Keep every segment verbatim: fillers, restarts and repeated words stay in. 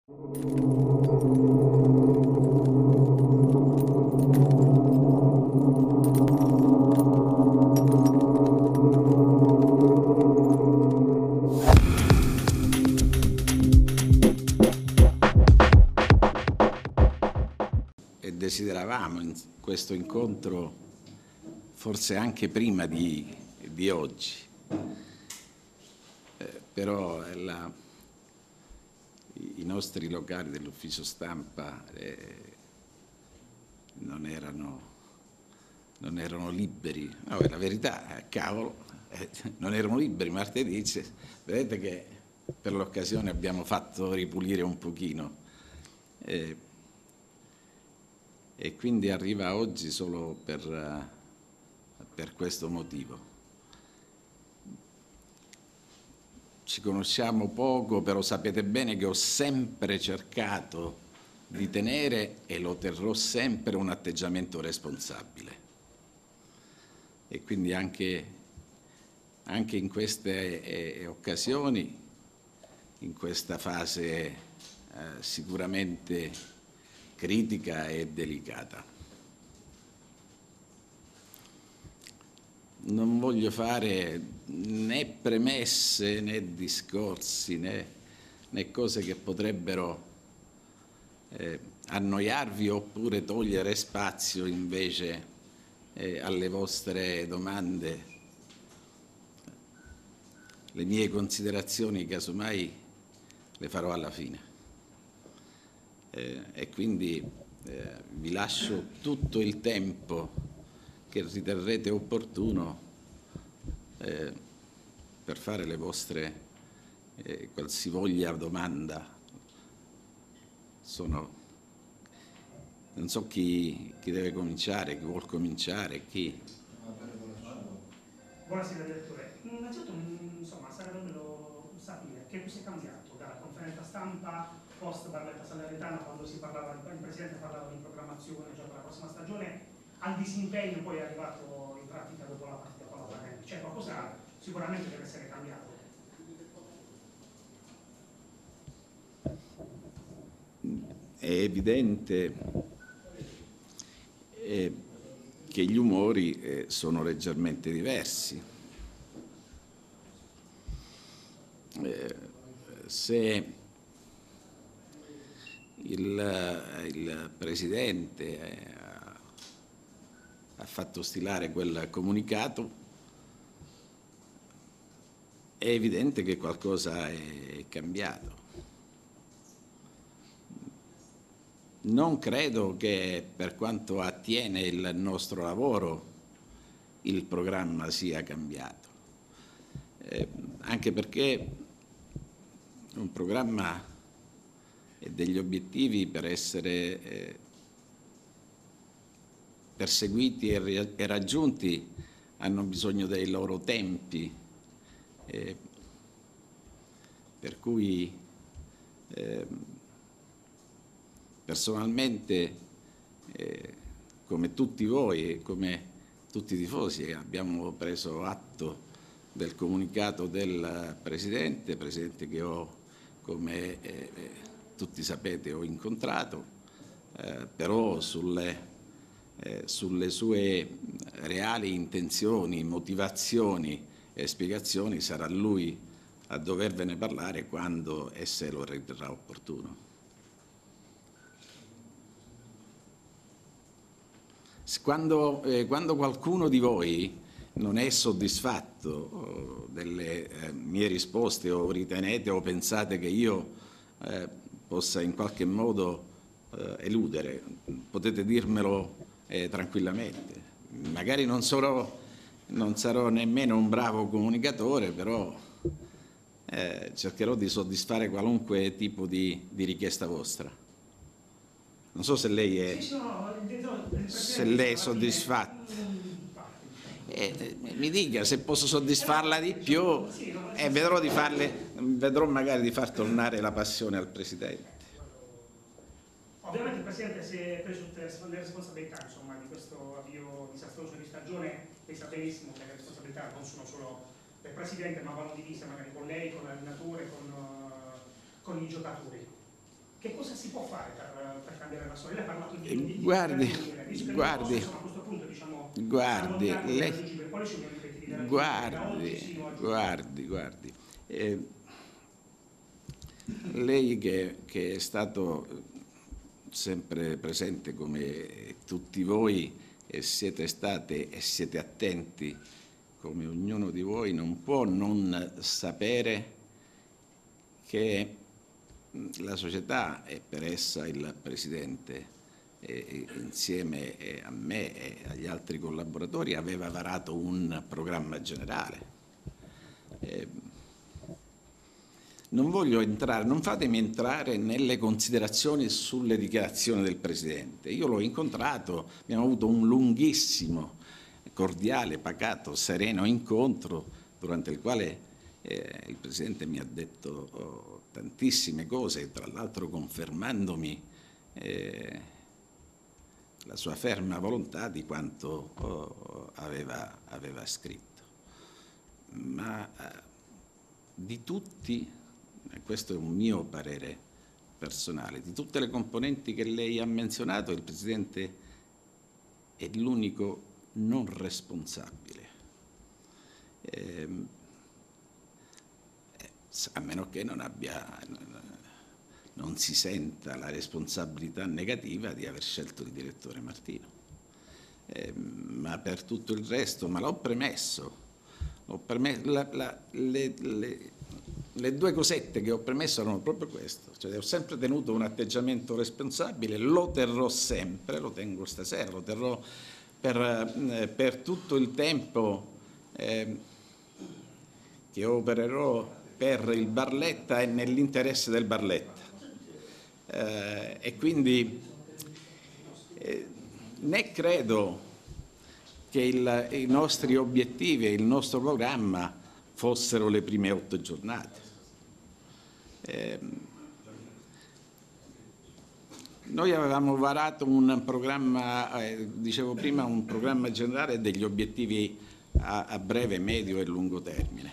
E desideravamo in questo incontro forse anche prima di, di oggi, eh, però la, i nostri locali dell'ufficio stampa eh, non erano, non erano liberi. No, la verità, eh, cavolo, eh, non erano liberi martedì. Vedete che per l'occasione abbiamo fatto ripulire un pochino. Eh, e quindi arriva oggi solo per, per questo motivo. Ci conosciamo poco, però sapete bene che ho sempre cercato di tenere, e lo terrò sempre, un atteggiamento responsabile. E quindi anche, anche in queste eh, occasioni, in questa fase eh, sicuramente critica e delicata. Non voglio fare né premesse né discorsi né, né cose che potrebbero eh, annoiarvi oppure togliere spazio invece eh, alle vostre domande. Le mie considerazioni casomai le farò alla fine. Eh, e quindi eh, vi lascio tutto il tempo che riterrete opportuno eh, per fare le vostre eh, qualsivoglia domanda. Sono, non so chi, chi deve cominciare, chi vuol cominciare, chi. Buonasera direttore, innanzitutto insomma sarebbe bello sapere che cosa è cambiato dalla conferenza stampa post Barletta Salernitana, quando si parlava, il Presidente parlava di programmazione già per la prossima stagione, al disimpegno poi è arrivato in pratica dopo la partita con la Palermo. Cioè qualcosa sicuramente deve essere cambiato. È evidente eh, che gli umori eh, sono leggermente diversi. Eh, se il, il Presidente eh, ha fatto stilare quel comunicato, è evidente che qualcosa è cambiato. Non credo che, per quanto attiene il nostro lavoro, il programma sia cambiato, eh, anche perché un programma e degli obiettivi per essere eh, perseguiti e, e raggiunti hanno bisogno dei loro tempi, eh, per cui eh, personalmente, eh, come tutti voi e come tutti i tifosi, abbiamo preso atto del comunicato del Presidente, Presidente che ho, come eh, tutti sapete, ho incontrato, eh, però sulle, eh, sulle sue reali intenzioni, motivazioni e spiegazioni sarà lui a dovervene parlare quando e se lo riterrà opportuno. Quando, eh, quando qualcuno di voi non è soddisfatto oh, delle eh, mie risposte o ritenete o pensate che io eh, possa in qualche modo eh, eludere, potete dirmelo eh, tranquillamente. Magari non sarò, non sarò nemmeno un bravo comunicatore, però eh, cercherò di soddisfare qualunque tipo di, di richiesta vostra. Non so se lei è, se lei è soddisfatto. Eh, mi dica se posso soddisfarla di più e eh, vedrò, di farle, vedrò magari di far tornare la passione al Presidente. Ovviamente il Presidente si è preso tutte le responsabilità insomma, di questo avvio disastroso di stagione, e sa benissimo che le responsabilità non sono solo del Presidente, ma vanno divise magari con lei, con l'allenatore, con, uh, con i giocatori. che cosa si può fare per, per cambiare la storia? Lei ha parlato di, di, guardi, di guardi, insomma, a questo punto, diciamo, guardi, lei, per quali sono gli obiettivi della guardi, guardi, guardi, eh, lei che, che è stato sempre presente come tutti voi e siete state e siete attenti come ognuno di voi, non può non sapere che la società e per essa il Presidente e insieme a me e agli altri collaboratori aveva varato un programma generale. Eh, non voglio entrare, non fatemi entrare nelle considerazioni sulle dichiarazioni del Presidente. Io l'ho incontrato, abbiamo avuto un lunghissimo, cordiale, pacato, sereno incontro durante il quale eh, il Presidente mi ha detto oh, tantissime cose, tra l'altro confermandomi eh, la sua ferma volontà di quanto oh, aveva, aveva scritto. Ma eh, di tutti, e questo è un mio parere personale, di tutte le componenti che lei ha menzionato, il Presidente è l'unico non responsabile. Eh, a meno che non abbia, non si senta la responsabilità negativa di aver scelto il direttore Martino. Eh, ma per tutto il resto, ma l'ho premesso, l'ho premesso la, la, le, le, le due cosette che ho premesso erano proprio questo, cioè ho sempre tenuto un atteggiamento responsabile, lo terrò sempre, lo tengo stasera, lo terrò per, eh, per tutto il tempo eh, che opererò per il Barletta e nell'interesse del Barletta. Eh, e quindi eh, né credo che il, i nostri obiettivi e il nostro programma fossero le prime otto giornate. Eh, noi avevamo varato un programma, eh, dicevo prima, un programma generale degli obiettivi a, a breve, medio e lungo termine.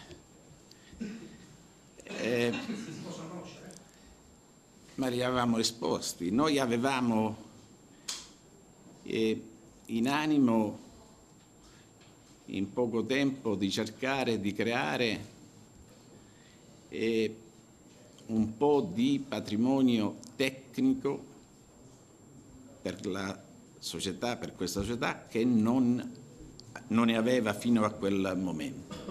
Eh, ma li avevamo esposti. Noi avevamo eh, in animo in poco tempo di cercare di creare eh, un po' di patrimonio tecnico per la società, per questa società che non, non ne aveva fino a quel momento.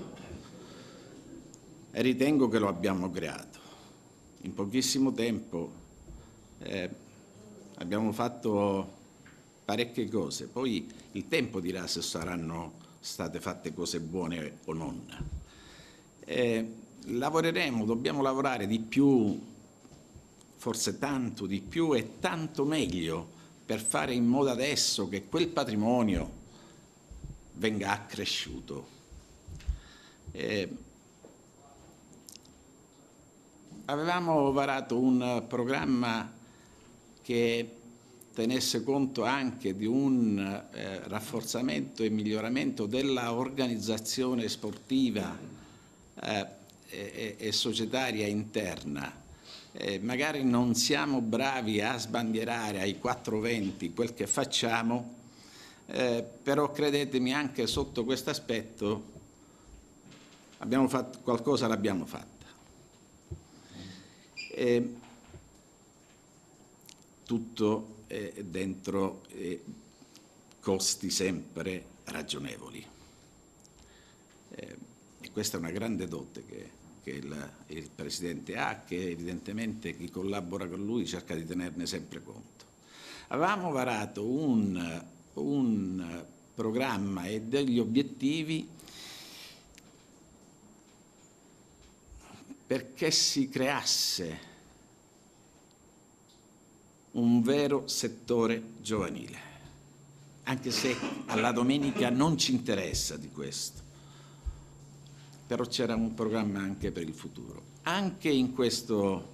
E ritengo che lo abbiamo creato. In pochissimo tempo eh, abbiamo fatto parecchie cose, poi il tempo dirà se saranno state fatte cose buone o non. Eh, lavoreremo, dobbiamo lavorare di più, forse tanto di più e tanto meglio per fare in modo adesso che quel patrimonio venga accresciuto. Eh, avevamo varato un programma che tenesse conto anche di un eh, rafforzamento e miglioramento della organizzazione sportiva eh, e, e societaria interna. Eh, magari non siamo bravi a sbandierare ai quattro venti quel che facciamo, eh, però credetemi anche sotto questo aspetto abbiamo fatto qualcosa, l'abbiamo fatta. Eh, tutto eh, dentro eh, costi sempre ragionevoli. Eh, e questa è una grande dote che, che il, il Presidente ha, che evidentemente chi collabora con lui cerca di tenerne sempre conto. Avevamo varato un, un programma e degli obiettivi perché si creasse un vero settore giovanile, anche se alla domenica non ci interessa di questo, però c'era un programma anche per il futuro. Anche in questo,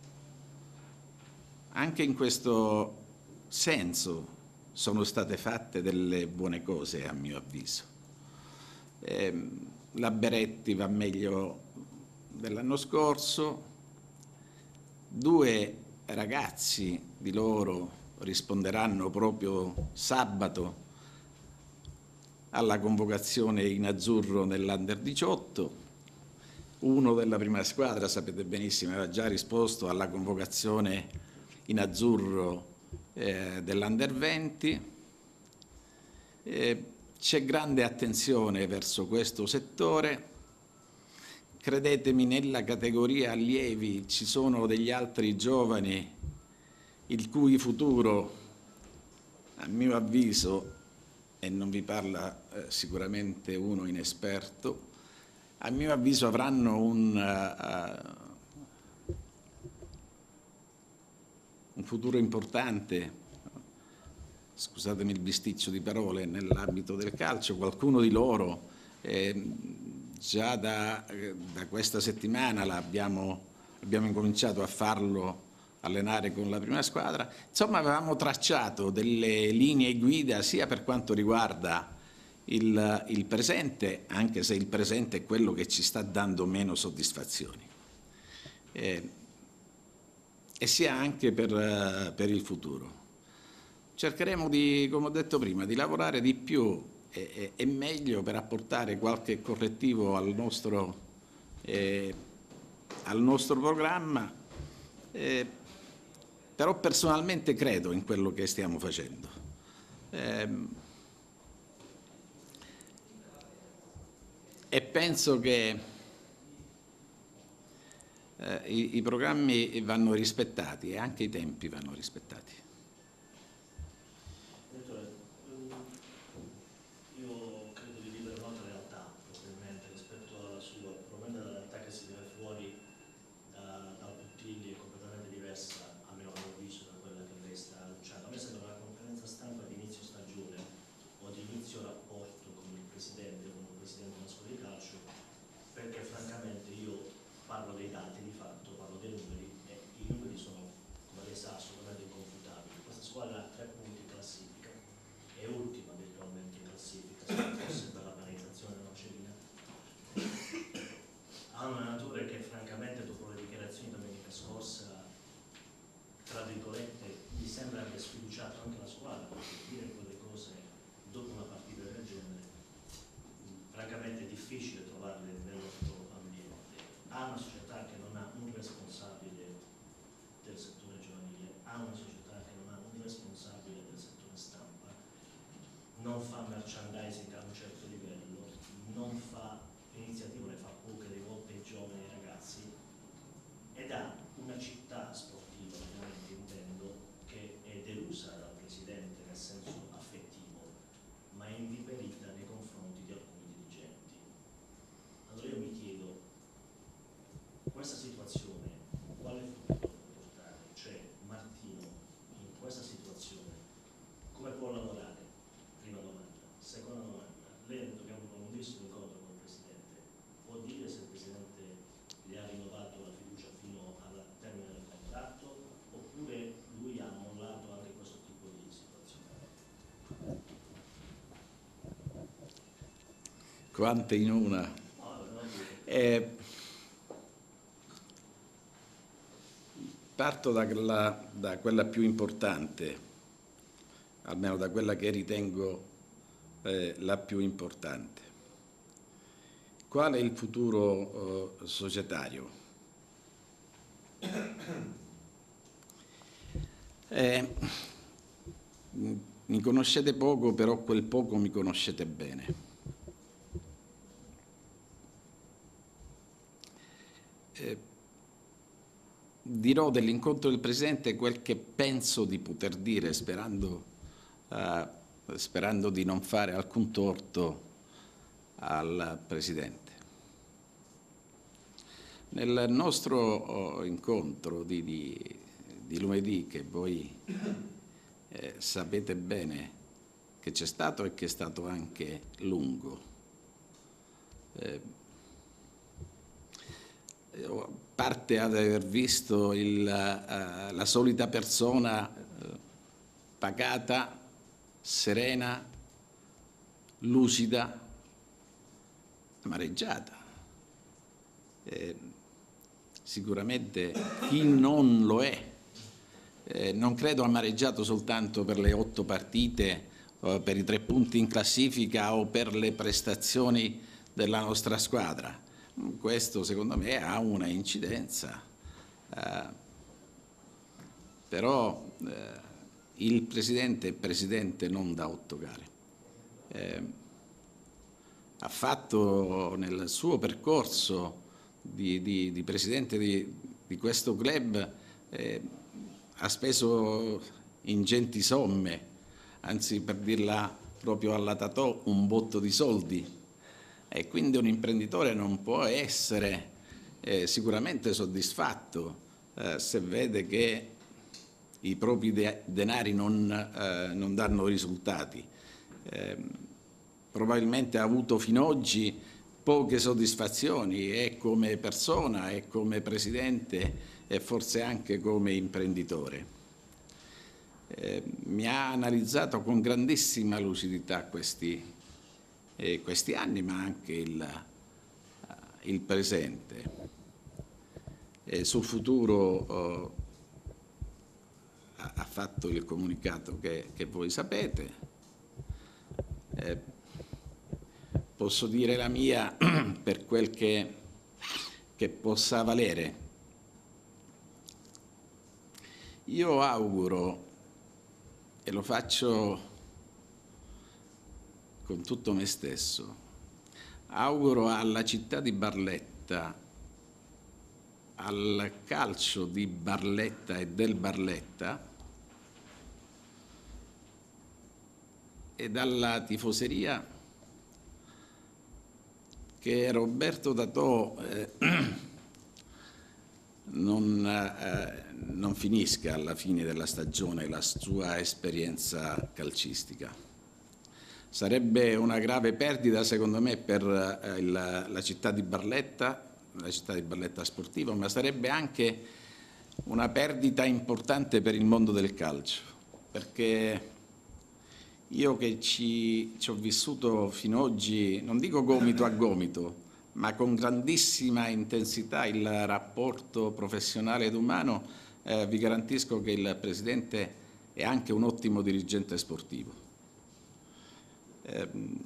anche in questo senso sono state fatte delle buone cose, a mio avviso. Eh, la Beretti va meglio dell'anno scorso, due ragazzi di loro risponderanno proprio sabato alla convocazione in azzurro nell'Under diciotto. Uno della prima squadra, sapete benissimo, aveva già risposto alla convocazione in azzurro eh, dell'Under venti. Eh, c'è grande attenzione verso questo settore. Credetemi, nella categoria allievi ci sono degli altri giovani il cui futuro, a mio avviso, e non vi parla eh, sicuramente uno inesperto, a mio avviso avranno un, uh, un futuro importante, scusatemi il bisticcio di parole, nell'ambito del calcio. Qualcuno di loro eh, già da, da questa settimana abbiamo, abbiamo incominciato a farlo allenare con la prima squadra. Insomma, avevamo tracciato delle linee guida sia per quanto riguarda il, il presente, anche se il presente è quello che ci sta dando meno soddisfazioni, eh, e sia anche per, uh, per il futuro. Cercheremo di, come ho detto prima, di lavorare di più e, e, e meglio per apportare qualche correttivo al nostro, eh, al nostro programma. Eh, Però personalmente credo in quello che stiamo facendo. Eh, e penso che eh, i, i programmi vanno rispettati e anche i tempi vanno rispettati. Direttore, io credo di vivere un'altra realtà probabilmente rispetto alla sua, probabilmente la realtà che si vede fuori da, da Buttigli è completamente diversa, almeno a mio avviso, da quella che lei sta annunciando. A me sembra una conferenza stampa di inizio stagione o di inizio rapporto con il Presidente, con il Presidente della scuola di calcio, perché francamente io parlo dei dati di fatto, parlo dei numeri e i numeri sono, come lei sa, assolutamente inconfutabili. Questa squadra ha tre punti in classifica, è ultima virtualmente in classifica, se non fosse per la penalizzazione della Nocerina. Ha un allenatore che francamente dopo le dichiarazioni domenica scorsa, tra virgolette, mi sembra abbia sfiduciato anche la squadra, perché dire quelle cose dopo una partita del genere francamente è difficile trovarle nel nostro ambiente. Ha una società che non ha un responsabile del settore giovanile, ha una società che non ha un responsabile del settore stampa, non fa merchandising a un certo livello, non fa iniziative, ne fa poche, rivolte ai giovani e ai ragazzi, ed ha una città sportiva, ovviamente intendo, che è delusa dal Presidente nel senso affettivo, ma è inviperita nei confronti di alcuni dirigenti. Allora io mi chiedo, questa situazione quale futuro può portare? Cioè Martino in questa situazione come può lavorare? Prima domanda. Seconda domanda, lei ha detto che ha avuto un lunghissimo incontro con il Presidente, può dire se il Presidente gli ha rinnovato la fiducia fino al termine del contratto oppure lui ha mollato anche questo tipo di situazione? Quante in una. No, non Eh, parto da quella, da quella più importante, almeno da quella che ritengo eh, la più importante. Qual è il futuro eh, societario? Eh, mi conoscete poco, però quel poco mi conoscete bene. Eh, dirò dell'incontro del Presidente quel che penso di poter dire, sperando, eh, sperando di non fare alcun torto al Presidente. Nel nostro oh, incontro di, di, di lunedì, che voi eh, sapete bene che c'è stato e che è stato anche lungo, eh, parte ad aver visto il, uh, la solita persona uh, pacata, serena, lucida, amareggiata. Eh, sicuramente chi non lo è eh, non credo amareggiato soltanto per le otto partite, eh, per i tre punti in classifica o per le prestazioni della nostra squadra. Questo secondo me ha una incidenza, eh, però eh, il Presidente è Presidente non da otto gare. Eh, ha fatto nel suo percorso di, di, di Presidente di, di questo club, eh, ha speso ingenti somme, anzi per dirla proprio alla Tatò, un botto di soldi. E quindi un imprenditore non può essere eh, sicuramente soddisfatto eh, se vede che i propri de denari non, eh, non danno risultati. Eh, probabilmente ha avuto fino ad oggi poche soddisfazioni e come persona e come presidente e forse anche come imprenditore. Eh, mi ha analizzato con grandissima lucidità questi E questi anni, ma anche il, il presente. E sul futuro oh, ha fatto il comunicato che, che voi sapete. Eh, posso dire la mia per quel che, che possa valere. Io auguro, e lo faccio con tutto me stesso, auguro alla città di Barletta, al calcio di Barletta e del Barletta e dalla tifoseria che Roberto Tatò eh, non, eh, non finisca alla fine della stagione la sua esperienza calcistica. Sarebbe una grave perdita, secondo me, per eh, il, la città di Barletta, la città di Barletta sportiva, ma sarebbe anche una perdita importante per il mondo del calcio, perché io che ci, ci ho vissuto fino ad oggi, non dico gomito a gomito, ma con grandissima intensità il rapporto professionale ed umano, eh, vi garantisco che il Presidente è anche un ottimo dirigente sportivo. Eh,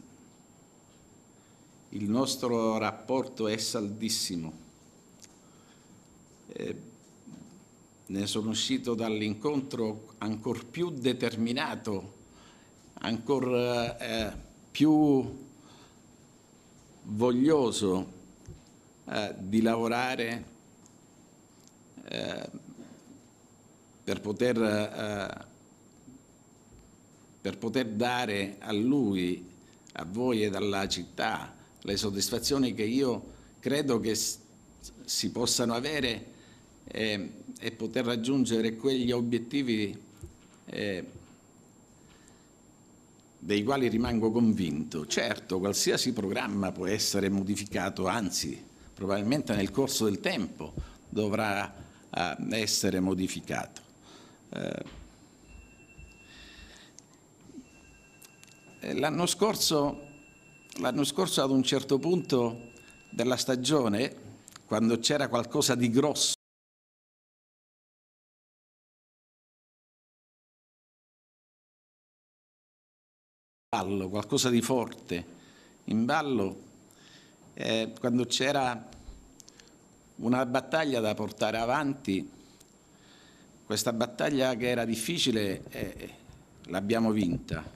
il nostro rapporto è saldissimo. Eh, ne sono uscito dall'incontro ancor più determinato, ancor eh, più voglioso eh, di lavorare eh, per poter eh, per poter dare a lui, a voi e alla città le soddisfazioni che io credo che si possano avere eh, e poter raggiungere quegli obiettivi eh, dei quali rimango convinto. Certo, qualsiasi programma può essere modificato, anzi, probabilmente nel corso del tempo dovrà eh, essere modificato. Eh, L'anno scorso, l'anno scorso, ad un certo punto della stagione, quando c'era qualcosa di grosso, qualcosa di forte in ballo, eh, quando c'era una battaglia da portare avanti, questa battaglia che era difficile eh, l'abbiamo vinta.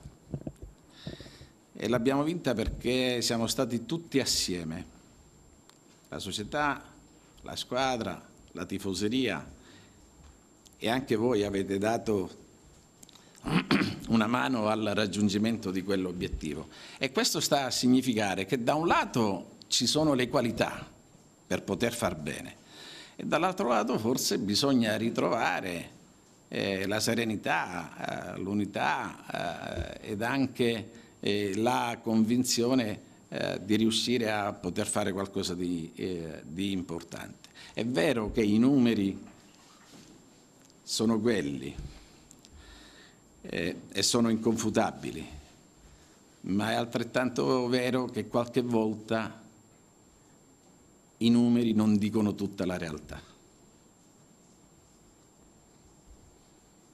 E l'abbiamo vinta perché siamo stati tutti assieme, la società, la squadra, la tifoseria, e anche voi avete dato una mano al raggiungimento di quell'obiettivo. E questo sta a significare che da un lato ci sono le qualità per poter far bene e dall'altro lato forse bisogna ritrovare eh, la serenità, eh, l'unità eh, ed anche eh, la convinzione eh, di riuscire a poter fare qualcosa di, eh, di importante. È vero che i numeri sono quelli eh, e sono inconfutabili, ma è altrettanto vero che qualche volta i numeri non dicono tutta la realtà.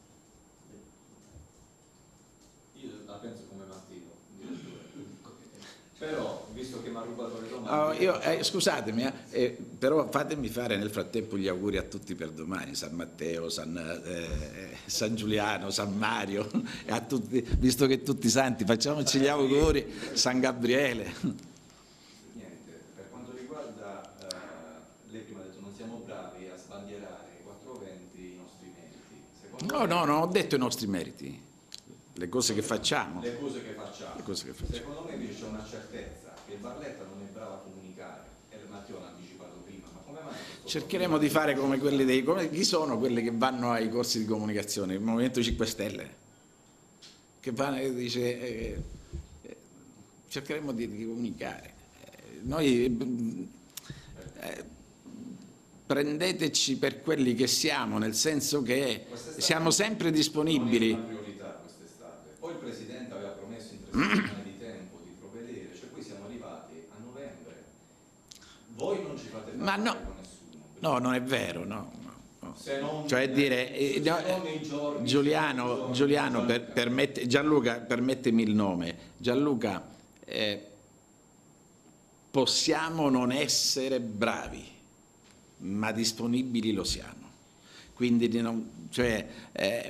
Però, visto che mi ha rubato le domande... Oh, io, eh, scusatemi, eh, eh, però fatemi fare nel frattempo gli auguri a tutti per domani, San Matteo, San, eh, San Giuliano, San Mario, e a tutti, visto che tutti i santi, facciamoci gli auguri, San Gabriele. Niente, per quanto riguarda, eh, lei prima ha detto non siamo bravi a sbandierare quattrocentoventi i nostri meriti. Secondo No, me, no, non ho detto i nostri meriti, le cose che facciamo. Le cose che facciamo. Le cose che facciamo. Secondo me invece c'è una certezza che Barletta non è bravo a comunicare, e Matteo l'ha anticipato prima, ma come mai? Cercheremo di fare come quelli dei... Come, chi sono quelli che vanno ai corsi di comunicazione? Il Movimento cinque Stelle, che vanno e dice... Eh, eh, cercheremo di, di comunicare. Eh, noi... Eh, prendeteci per quelli che siamo, nel senso che siamo sempre disponibili. Non è una priorità quest'estate. Poi il Presidente aveva promesso in tre settimane di tempo di provvedere, cioè qui siamo arrivati a novembre. Voi non ci fate Ma no, con nessuno. no, non è vero, no. no. Se non, Cioè dire, eh, no, giorni, Giuliano, giorni, Giuliano giorni, per, permette, Gianluca, permettimi il nome, Gianluca, eh, possiamo non essere bravi, ma disponibili lo siamo. Quindi non, cioè, eh,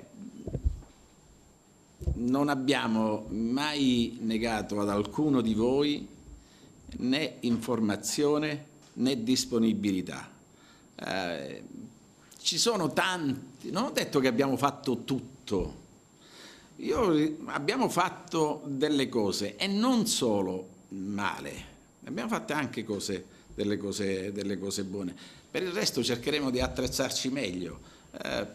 non abbiamo mai negato ad alcuno di voi né informazione né disponibilità. Eh, ci sono tanti, non ho detto che abbiamo fatto tutto, io, abbiamo fatto delle cose e non solo male, abbiamo fatto anche cose, delle, cose, delle cose buone. Per il resto cercheremo di attrezzarci meglio. Eh,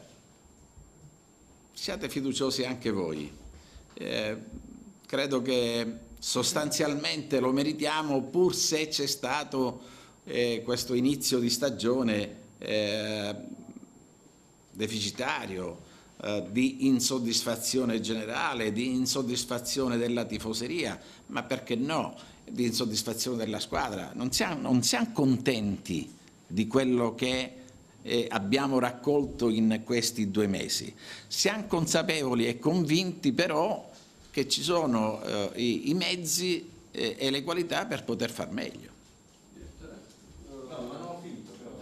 siate fiduciosi anche voi. Eh, credo che sostanzialmente lo meritiamo, pur se c'è stato eh, questo inizio di stagione eh, deficitario, eh, di insoddisfazione generale, di insoddisfazione della tifoseria, ma perché no, di insoddisfazione della squadra. Non siamo, non siamo contenti di quello che eh, abbiamo raccolto in questi due mesi. Siamo consapevoli e convinti però che ci sono eh, i, i mezzi eh, e le qualità per poter far meglio. No, ma non ho finito, però.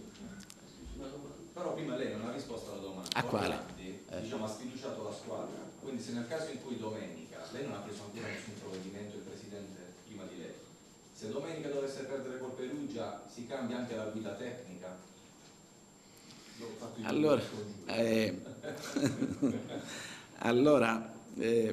Però prima lei non ha risposto alla domanda. A quale? Orlandi, eh. diciamo, ha sfiduciato la squadra. Quindi se nel caso in cui domenica, lei non ha preso ancora nessun provvedimento, il Presidente prima di lei, se domenica dovesse perdere col Perugia, si cambia anche la guida tecnica? Allora, eh, allora eh,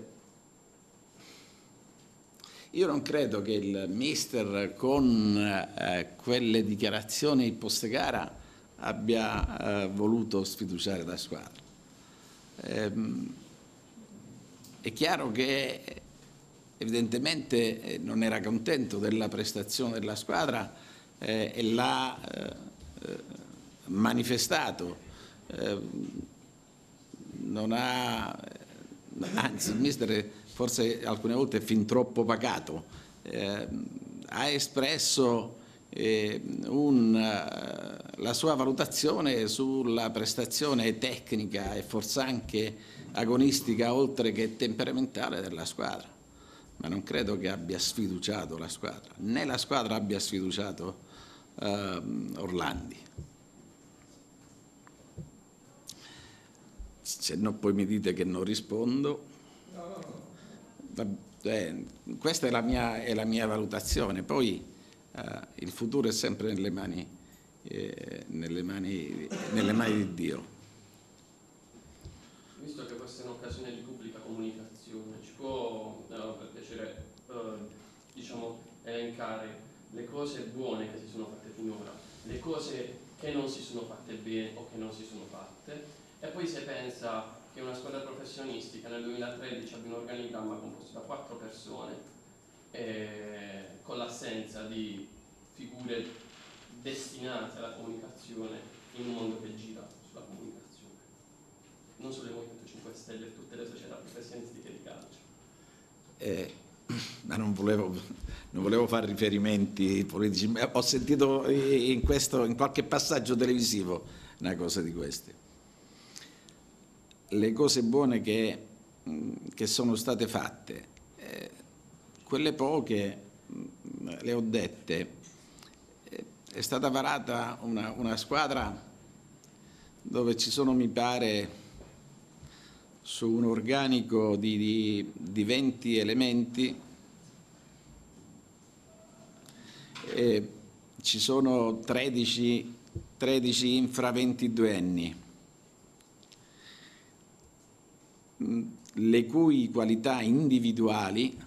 io non credo che il mister con eh, quelle dichiarazioni post gara abbia eh, voluto sfiduciare la squadra. Eh, è chiaro che evidentemente eh, non era contento della prestazione della squadra eh, e l'ha eh, manifestato. Eh, non ha, anzi il mister forse alcune volte è fin troppo pacato, eh, ha espresso eh, un, la sua valutazione sulla prestazione tecnica e forse anche agonistica oltre che temperamentale della squadra. Ma non credo che abbia sfiduciato la squadra, né la squadra abbia sfiduciato eh, Orlandi. Se no poi mi dite che non rispondo. Eh, questa è la mia, è la mia valutazione. Poi eh, il futuro è sempre nelle mani, eh, nelle mani, nelle mani di Dio. Visto che questa è un'occasione di pubblica comunicazione, ci può eh, per piacere eh, diciamo, elencare le cose buone che si sono fatte finora, le cose che non si sono fatte bene o che non si sono fatte, e poi se pensa che una squadra professionistica nel duemilatredici abbia un organigramma composto da quattro persone eh, con l'assenza di figure destinate alla comunicazione in un mondo che gira sulla comunicazione, non solo il Movimento cinque Stelle e tutte le società professionistiche di calcio. Eh, ma non volevo, non volevo fare riferimenti politici, ma ho sentito in, questo, in qualche passaggio televisivo una cosa di queste. Le cose buone che, che sono state fatte, eh, quelle poche le ho dette, è stata varata una, una squadra dove ci sono, mi pare, su un organico di, di, di venti elementi, e ci sono tredici, tredici infra ventidue anni, le cui qualità individuali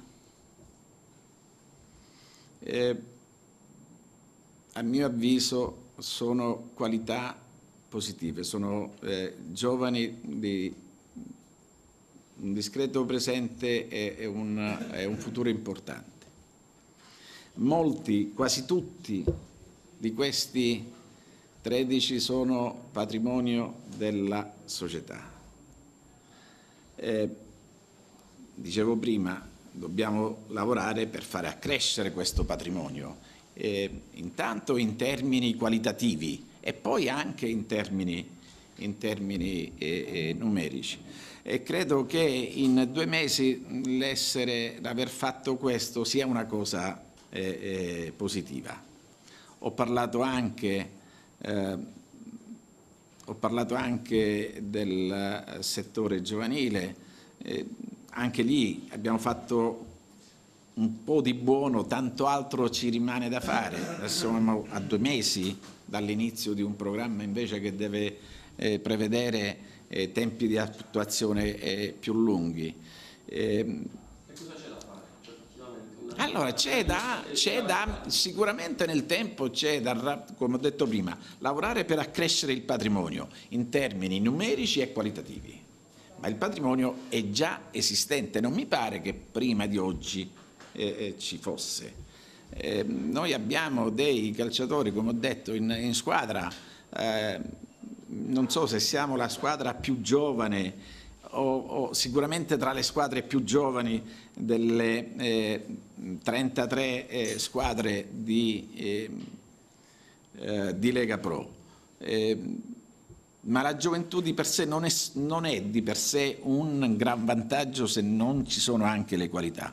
eh, a mio avviso sono qualità positive, sono eh, giovani di un discreto presente e, e, un, e un futuro importante. Molti, quasi tutti di questi tredici sono patrimonio della società. Eh, dicevo prima, dobbiamo lavorare per fare accrescere questo patrimonio, eh, intanto in termini qualitativi e poi anche in termini, in termini eh, eh, numerici. E credo che in due mesi l'essere, l'aver fatto questo sia una cosa eh, eh, positiva. Ho parlato anche, eh, ho parlato anche del settore giovanile, eh, anche lì abbiamo fatto un po' di buono, tanto altro ci rimane da fare. Adesso siamo a due mesi dall'inizio di un programma invece che deve eh, prevedere eh, tempi di attuazione eh, più lunghi. Eh, e cosa c'è da fare? Cioè, effettivamente, una... Allora c'è da, c'è da, sicuramente nel tempo c'è da, come ho detto prima, lavorare per accrescere il patrimonio in termini numerici e qualitativi. Ma il patrimonio è già esistente, non mi pare che prima di oggi eh, eh, ci fosse. Eh, noi abbiamo dei calciatori, come ho detto, in, in squadra, eh, non so se siamo la squadra più giovane o, o sicuramente tra le squadre più giovani delle eh, trentatré eh, squadre di, eh, eh, di Lega Pro. Eh, ma la gioventù di per sé non è, non è di per sé un gran vantaggio se non ci sono anche le qualità.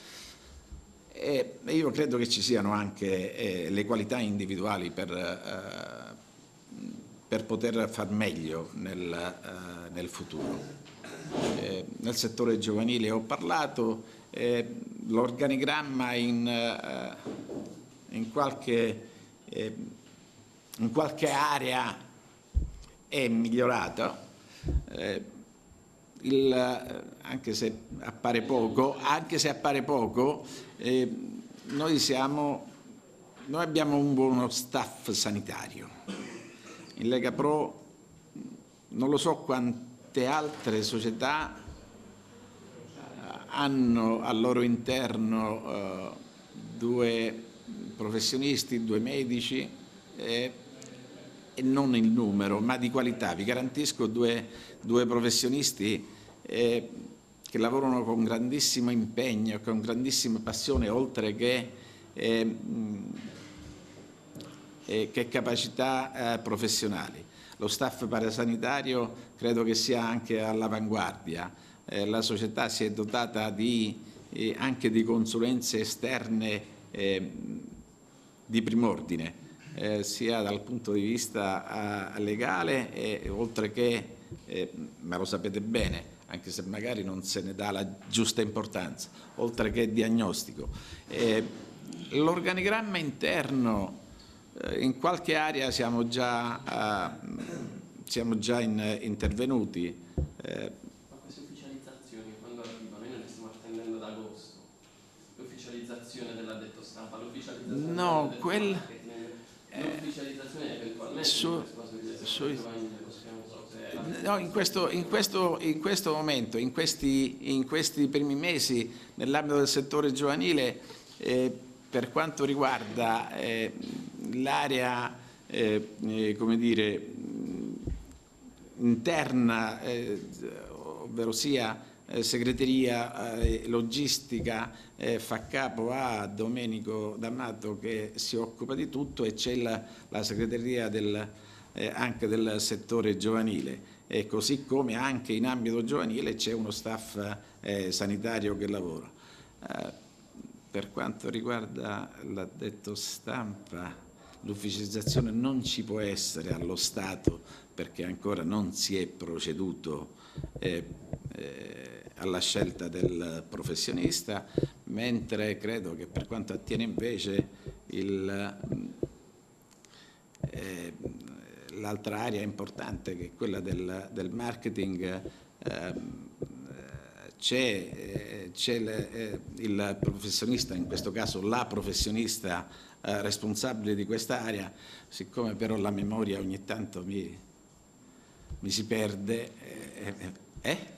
E io credo che ci siano anche eh, le qualità individuali per, eh, per poter far meglio nel, eh, nel futuro. Eh, nel settore giovanile ho parlato, eh, l'organigramma in, eh, in, qualche, eh, in qualche area è migliorato, eh, il, anche se appare poco, anche se appare poco eh, noi, siamo, noi abbiamo un buono staff sanitario. In Lega Pro non lo so quante altre società hanno al loro interno eh, due professionisti, due medici, eh, e non il numero, ma di qualità. Vi garantisco due, due professionisti eh, che lavorano con grandissimo impegno, con grandissima passione, oltre che, eh, eh, che capacità eh, professionali. Lo staff parasanitario credo che sia anche all'avanguardia. Eh, la società si è dotata di, eh, anche di consulenze esterne eh, di prim'ordine. Eh, sia dal punto di vista eh, legale e oltre che, eh, ma lo sapete bene, anche se magari non se ne dà la giusta importanza, oltre che diagnostico. Eh, l'organigramma interno, eh, in qualche area siamo già, eh, siamo già in, intervenuti. Eh, Ma queste ufficializzazioni quando arrivano, noi ne stiamo attendendo ad agosto, l'ufficializzazione dell'addetto stampa, l'ufficializzazione no, del quel... marketing, l'ufficializzazione eventualmente su, su, no, in, questo, in, questo, in questo momento, in questi, in questi primi mesi, nell'ambito del settore giovanile, eh, per quanto riguarda eh, l'area eh, eh, come dire, interna, eh, ovvero sia Eh, segreteria eh, logistica, eh, fa capo a Domenico D'Amato che si occupa di tutto, e c'è la, la segreteria del, eh, anche del settore giovanile, e così come anche in ambito giovanile c'è uno staff eh, sanitario che lavora. Eh, per quanto riguarda l'addetto stampa, l'ufficizzazione non ci può essere allo Stato perché ancora non si è proceduto eh, eh, alla scelta del professionista, mentre credo che per quanto attiene invece il, eh, l'altra area importante, che è quella del, del marketing, eh, c'è, c'è il, eh, il professionista, in questo caso la professionista eh, responsabile di quest'area, siccome però la memoria ogni tanto mi, mi si perde. Eh? eh?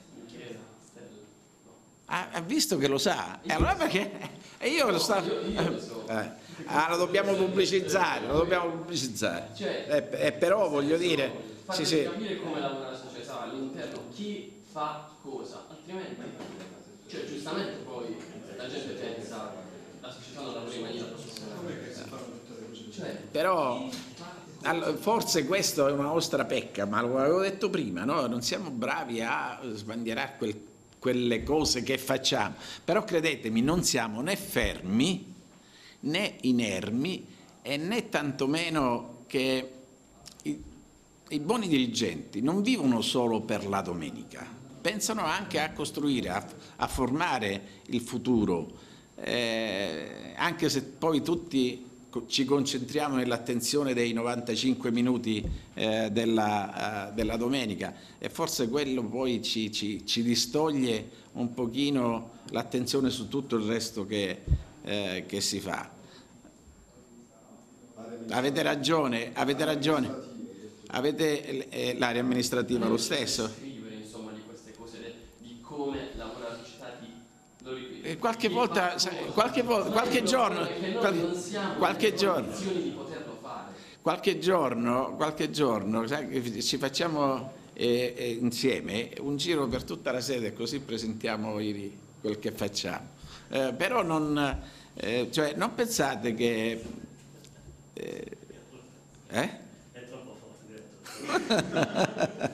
Ha, ha visto che lo sa? E allora perché? E io lo stavo... Eh, ah, lo dobbiamo pubblicizzare, lo dobbiamo pubblicizzare. Cioè, eh, eh, però voglio dire... Fate sì, sì. capire come lavora la società all'interno, chi fa cosa, altrimenti, cioè giustamente poi la gente pensa la società non lavora in maniera professionale. Cioè, però forse questo è una nostra pecca, ma lo avevo detto prima, no? Non siamo bravi a sbandierare quel, quelle cose che facciamo, però credetemi non siamo né fermi né inermi e né tantomeno che i, i buoni dirigenti non vivono solo per la domenica, pensano anche a costruire, a, a formare il futuro, eh, anche se poi tutti ci concentriamo nell'attenzione dei novantacinque minuti eh, della, uh, della domenica, e forse quello poi ci, ci, ci distoglie un pochino l'attenzione su tutto il resto che, eh, che si fa. Avete ragione, avete ragione, avete eh, l'area amministrativa lo stesso. Scrivere insomma di queste cose, di come lavora la società, di E qualche volta, qualche, volta, qualche giorno, qualche giorno, qualche giorno, qualche giorno, sai, ci facciamo eh, eh, insieme un giro per tutta la sede, così presentiamo i, quel che facciamo. Eh, però non, eh, cioè, non pensate che eh, eh? È troppo forte.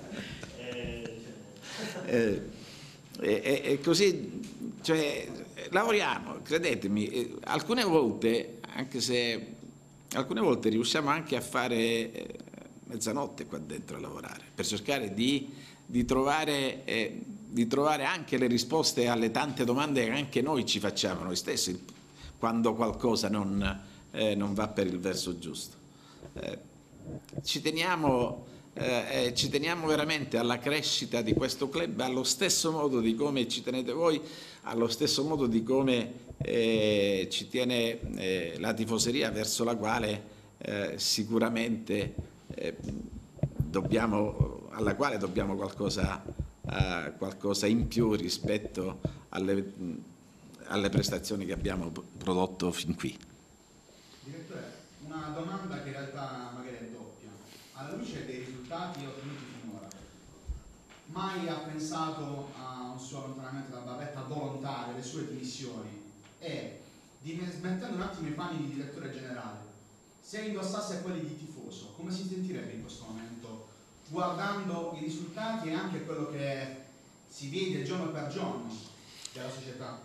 eh, e, e così, cioè, lavoriamo, credetemi, eh, alcune volte, anche se alcune volte riusciamo anche a fare eh, mezzanotte qua dentro a lavorare, per cercare di, di, trovare, eh, di trovare anche le risposte alle tante domande che anche noi ci facciamo noi stessi, quando qualcosa non, eh, non va per il verso giusto. Eh, ci teniamo... Eh, ci teniamo veramente alla crescita di questo club, allo stesso modo di come ci tenete voi, allo stesso modo di come eh, ci tiene eh, la tifoseria, verso la quale eh, sicuramente eh, dobbiamo, alla quale dobbiamo qualcosa, eh, qualcosa in più rispetto alle, alle prestazioni che abbiamo prodotto fin qui. Direttore, una domanda che in realtà magari è doppia. Alla luce dei risultati ottenuti finora, mai ha pensato a un suo allontanamento dalla bavetta volontario, le sue dimissioni, e smettendo un attimo i panni di direttore generale, se indossasse quelli di tifoso, come si sentirebbe in questo momento, guardando i risultati e anche quello che si vede giorno per giorno della società?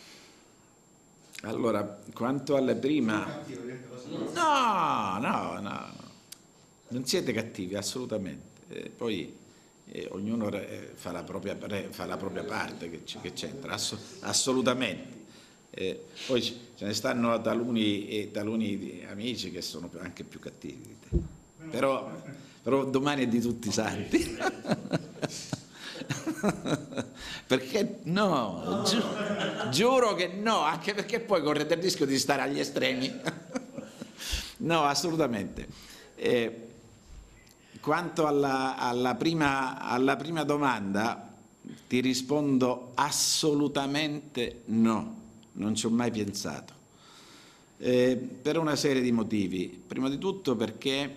Allora, quanto alle prima... No, no, no. Non siete cattivi, assolutamente. Eh, poi eh, ognuno eh, fa, la propria, fa la propria parte, che, che c'entra, ass assolutamente. Eh, poi ce ne stanno taluni, eh, taluni amici che sono anche più cattivi di te. Però, però domani è di tutti i santi. Perché no, giu giuro che no, anche perché poi correte il rischio di stare agli estremi. No, assolutamente. Eh, Quanto alla, alla, prima, alla prima domanda, ti rispondo assolutamente no, non ci ho mai pensato, eh, per una serie di motivi. Prima di tutto perché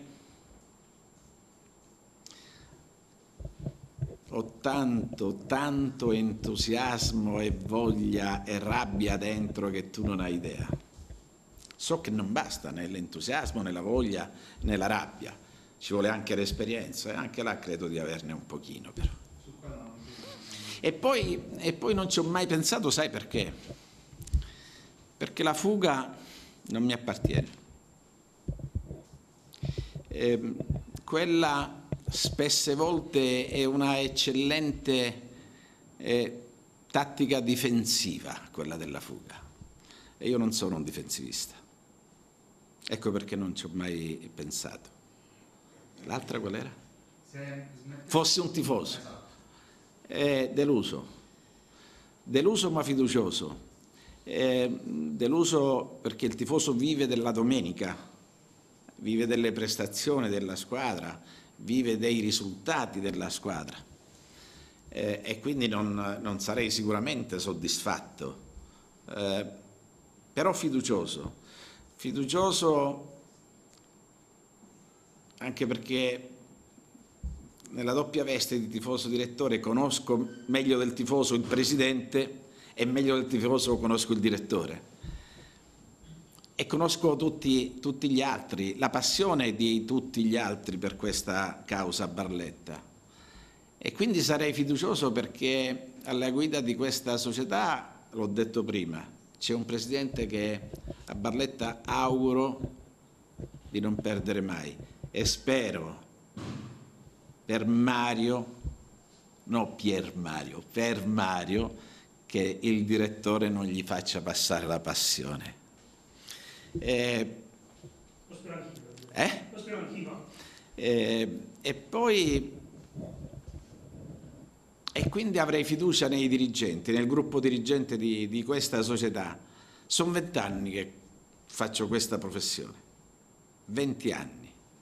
ho tanto, tanto entusiasmo e voglia e rabbia dentro che tu non hai idea. So che non basta né l'entusiasmo, né la voglia, né la rabbia. Ci vuole anche l'esperienza, e anche là credo di averne un pochino però. E poi, e poi non ci ho mai pensato, sai perché? Perché la fuga non mi appartiene. Eh, quella spesse volte è una eccellente eh, tattica difensiva, quella della fuga. E io non sono un difensivista. Ecco perché non ci ho mai pensato. L'altra qual era? Fossi un tifoso. Eh, deluso. Deluso ma fiducioso. Eh, deluso perché il tifoso vive della domenica, vive delle prestazioni della squadra, vive dei risultati della squadra eh, e quindi non, non sarei sicuramente soddisfatto, eh, però fiducioso, fiducioso anche perché nella doppia veste di tifoso direttore conosco meglio del tifoso il presidente e meglio del tifoso conosco il direttore e conosco tutti, tutti gli altri, la passione di tutti gli altri per questa causa Barletta e quindi sarei fiducioso perché alla guida di questa società, l'ho detto prima, c'è un presidente che a Barletta auguro di non perdere mai e spero per Mario, no Pier Mario, per Mario che il direttore non gli faccia passare la passione. Eh, Lo spero anch'io. eh? Lo spero anch'io. Eh, e poi e quindi avrei fiducia nei dirigenti, nel gruppo dirigente di, di questa società. Sono vent'anni che faccio questa professione, venti anni.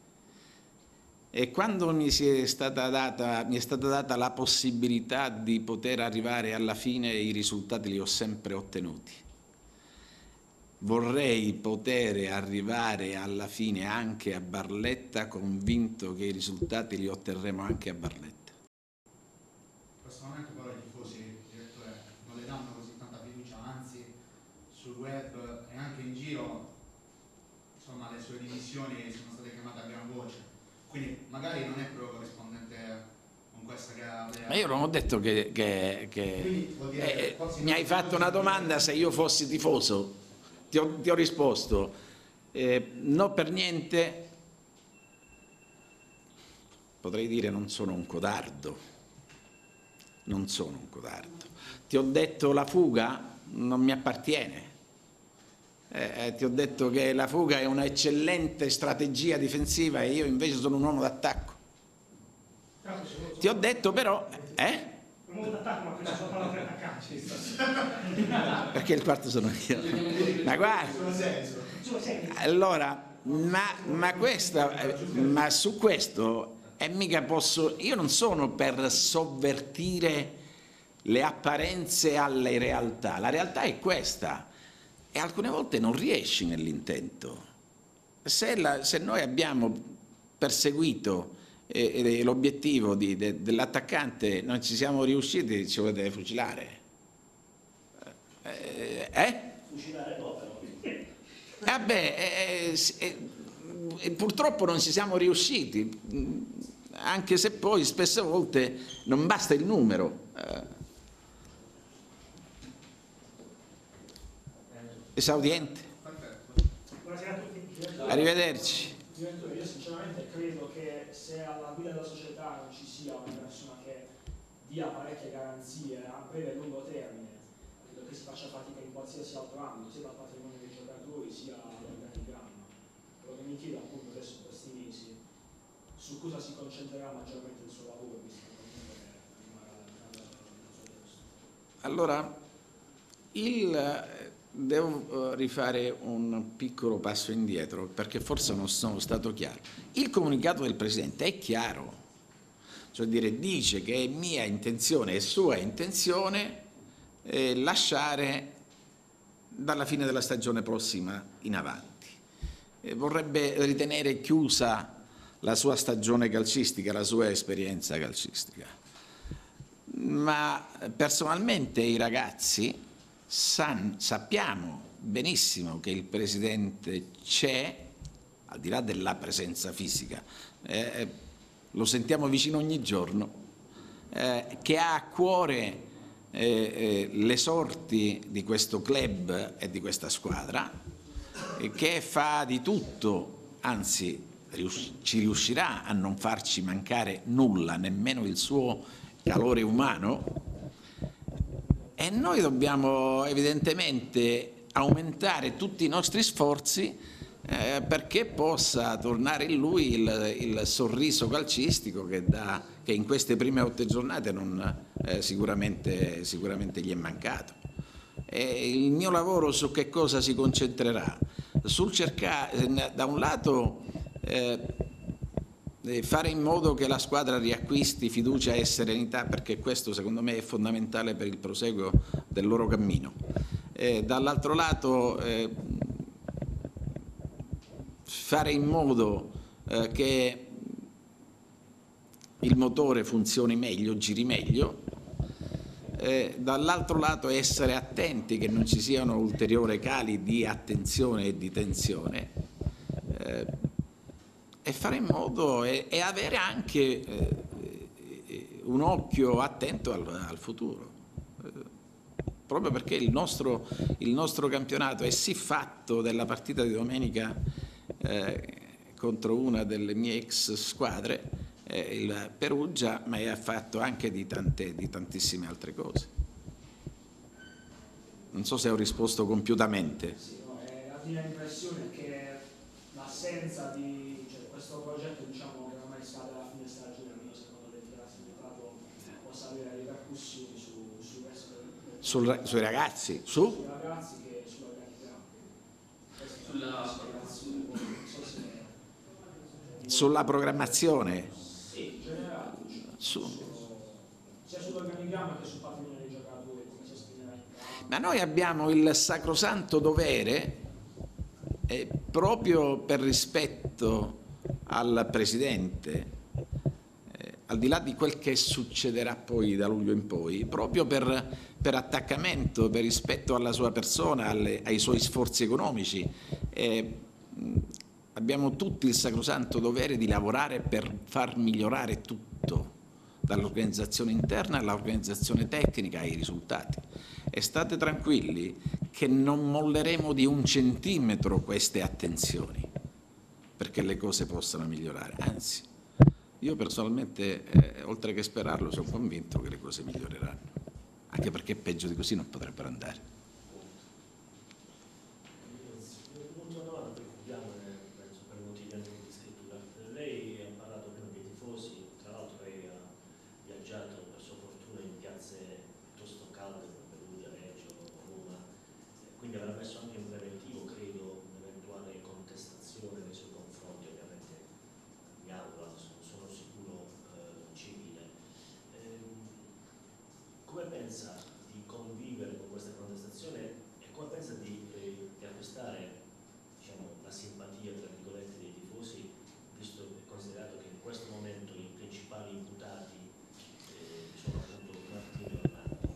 E quando mi, si è stata data, mi è stata data la possibilità di poter arrivare alla fine, i risultati li ho sempre ottenuti. Vorrei poter arrivare alla fine anche a Barletta, convinto che i risultati li otterremo anche a Barletta. In questo momento però i tifosi, direttore, non le danno così tanta fiducia, anzi sul web e anche in giro, insomma, le sue dimissioni sono state chiamate a gran voce. Quindi magari non è proprio corrispondente con questa che ha... Ma io non ho detto che... che, che eh, mi hai fatto una domanda se io fossi tifoso, ti ho, ti ho risposto, eh, no per niente, potrei dire non sono un codardo, non sono un codardo. Ti ho detto la fuga non mi appartiene. Eh, ti ho detto che la fuga è una eccellente strategia difensiva e io invece sono un uomo d'attacco. Ti ho detto però, eh? Un uomo d'attacco, ma penso solo alla tre attaccanti. Perché il quarto sono io. Ma guarda, allora, ma, ma, questa, ma su questo è mica posso, io non sono per sovvertire le apparenze alle realtà, la realtà è questa. E alcune volte non riesci nell'intento. Se, la, se noi abbiamo perseguito eh, l'obiettivo de, dell'attaccante, non ci siamo riusciti, ci volete fucilare. Eh? eh? Fucilare no, però. Vabbè, eh, eh, eh, purtroppo non ci siamo riusciti, anche se poi spesse volte non basta il numero. Eh, Esaudiente. Buonasera a tutti. Arrivederci. Direttore, io sinceramente credo che se alla guida della società non ci sia una persona che dia parecchie garanzie a breve e lungo termine, credo che si faccia fatica in qualsiasi altro ambito, sia dal patrimonio dei giocatori sia dall'organigramma. Quello che mi chiedo appunto adesso in questi mesi, su cosa si concentrerà maggiormente il suo lavoro, visto che comunque rimarrà al suo posto. Allora, il... Devo rifare un piccolo passo indietro perché forse non sono stato chiaro. Il comunicato del Presidente è chiaro, cioè dire, dice che è mia intenzione e sua intenzione eh, lasciare dalla fine della stagione prossima in avanti. E vorrebbe ritenere chiusa la sua stagione calcistica, la sua esperienza calcistica. Ma personalmente i ragazzi San, sappiamo benissimo che il Presidente c'è, al di là della presenza fisica, eh, lo sentiamo vicino ogni giorno, eh, che ha a cuore eh, eh, le sorti di questo club e di questa squadra, eh, che fa di tutto, anzi rius- ci riuscirà a non farci mancare nulla, nemmeno il suo calore umano, e noi dobbiamo evidentemente aumentare tutti i nostri sforzi eh, perché possa tornare in lui il, il sorriso calcistico che, da, che in queste prime otto giornate non, eh, sicuramente, sicuramente gli è mancato. E il mio lavoro su che cosa si concentrerà? Sul cercare, da un lato, eh, fare in modo che la squadra riacquisti fiducia e serenità, perché questo secondo me è fondamentale per il proseguo del loro cammino. Eh, dall'altro lato eh, fare in modo eh, che il motore funzioni meglio, giri meglio, eh, dall'altro lato essere attenti che non ci siano ulteriori cali di attenzione e di tensione, eh, e fare in modo e, e avere anche eh, un occhio attento al, al futuro, eh, proprio perché il nostro, il nostro campionato è sì fatto della partita di domenica eh, contro una delle mie ex squadre, eh, il Perugia, ma è fatto anche di, tante, di tantissime altre cose. Non so se ho risposto compiutamente. Sì, no, eh, la mia impressione è che l'assenza di questo progetto, diciamo, che ormai scade alla fine stagione, almeno secondo le dichiarazioni di Prato, possa avere ripercussioni su, sul resto del, Sul, sui ragazzi, su? sui ragazzi che sull'organigramma. Sulla programmazione. So se Sulla programmazione? sì, in generale, Su. sia sull'organigramma che sul patrimonio dei giocatori, come si esprimerà in campo. Ma noi abbiamo il sacrosanto dovere, eh, proprio per rispetto al Presidente, eh, al di là di quel che succederà poi da luglio in poi, proprio per, per attaccamento, per rispetto alla sua persona, alle, ai suoi sforzi economici, eh, abbiamo tutti il sacrosanto dovere di lavorare per far migliorare tutto, dall'organizzazione interna all'organizzazione tecnica ai risultati. E state tranquilli che non molleremo di un centimetro queste attenzioni perché le cose possano migliorare, anzi io personalmente eh, oltre che sperarlo sono convinto che le cose miglioreranno, anche perché peggio di così non potrebbero andare. L'ultima domanda, poi chiudiamo, penso per motivi anche di scrittura. Lei ha parlato prima dei tifosi, tra l'altro lei ha viaggiato per sua fortuna in piazze piuttosto calde come Perugia, Reggio, Roma, quindi avrà messo anche in preventivo, credo, un'eventuale contestazione nei suoi confronti, ovviamente mi auguro, sono, sono sicuro eh, civile. Ehm, come pensa di convivere con questa contestazione e come pensa di, eh, di acquistare, diciamo, la simpatia tra virgolette dei tifosi, visto e considerato che in questo momento i principali imputati eh, sono appunto Martino e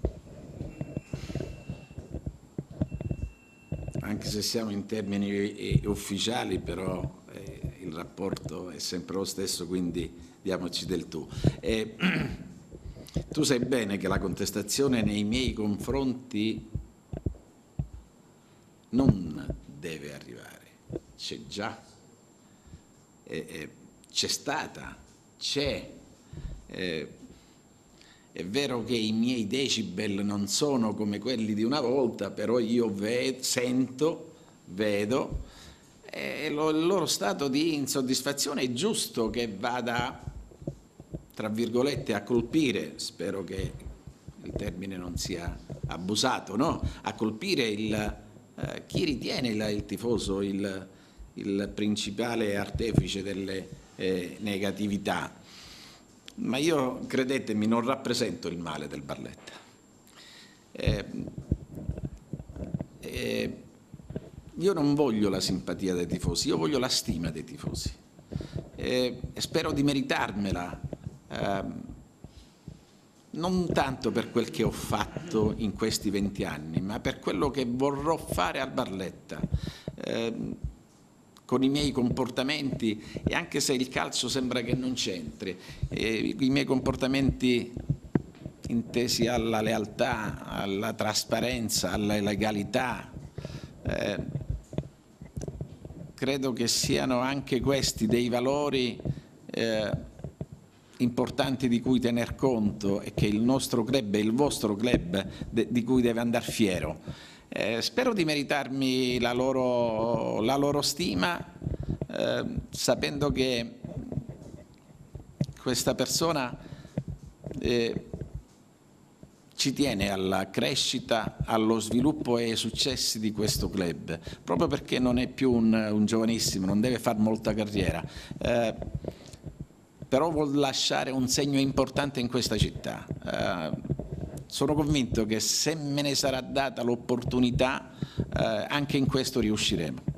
Orlando? Anche se siamo in termini eh, ufficiali, però eh, il rapporto è sempre lo stesso, quindi diamoci del tu. Eh, tu sai bene che la contestazione nei miei confronti non deve arrivare, c'è già, eh, eh, c'è stata, c'è. Eh, È vero che i miei decibel non sono come quelli di una volta, però io vedo, sento, vedo, e lo, il loro stato di insoddisfazione è giusto che vada, tra virgolette, a colpire, spero che il termine non sia abusato, no? A colpire il, eh, chi ritiene il, il tifoso il, il principale artefice delle eh, negatività. Ma io, credetemi, non rappresento il male del Barletta. Eh, eh, io non voglio la simpatia dei tifosi, io voglio la stima dei tifosi. Eh, e spero di meritarmela, eh, non tanto per quel che ho fatto in questi venti anni, ma per quello che vorrò fare al Barletta. Eh, con i miei comportamenti, e anche se il calcio sembra che non c'entri, eh, i miei comportamenti intesi alla lealtà, alla trasparenza, alla legalità. Eh, credo che siano anche questi dei valori eh, importanti di cui tener conto e che il nostro club e il vostro club de, di cui deve andare fiero. Eh, spero di meritarmi la loro, la loro stima, eh, sapendo che questa persona eh, ci tiene alla crescita, allo sviluppo e ai successi di questo club, proprio perché non è più un, un giovanissimo, non deve fare molta carriera, eh, però vuol lasciare un segno importante in questa città. Eh, sono convinto che se me ne sarà data l'opportunità, eh, anche in questo riusciremo.